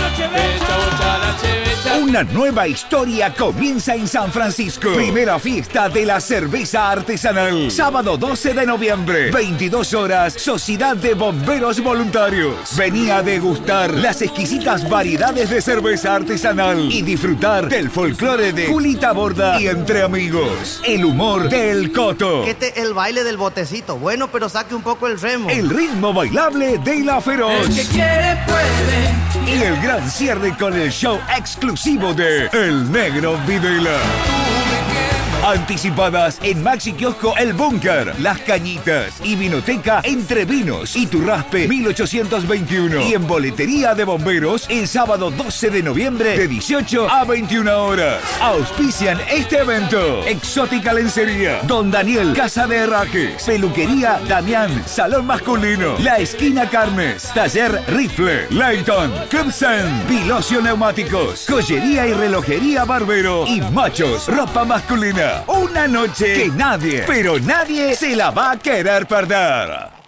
Una nueva historia comienza en San Francisco. Primera fiesta de la cerveza artesanal. Sábado 12 de noviembre, 22 horas, Sociedad de Bomberos Voluntarios. Vení a degustar las exquisitas variedades de cerveza artesanal y disfrutar del folclore de Julita Borda y Entre Amigos. El humor del Coto. El baile del botecito. Bueno, pero saque un poco el remo. El ritmo bailable de La Feroz. El que quiere puede. Y el gran cierre con el show exclusivo de El Negro Videla. Anticipadas en Maxi Kiosco El Búnker, Las Cañitas y Vinoteca Entre Vinos y Turraspe 1821. Y en Boletería de Bomberos el sábado 12 de noviembre de 18 a 21 horas. Auspician este evento Exótica Lencería, Don Daniel Casa de Herrajes, Peluquería Damián, Salón Masculino, La Esquina Carnes, Taller Rifle, Layton, Clemson, Pilocio Neumáticos, Joyería y Relojería Barbero y Machos, Ropa Masculina. Una noche que nadie, pero nadie se la va a querer perder.